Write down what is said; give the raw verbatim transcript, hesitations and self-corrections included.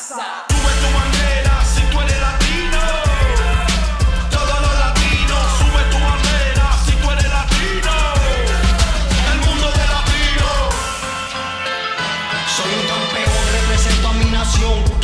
casa. Sube tu bandera si tú eres latino. Todos los latinos, sube tu bandera si tú eres latino. El mundo de latino. Soy un campeón, represento a mi nación.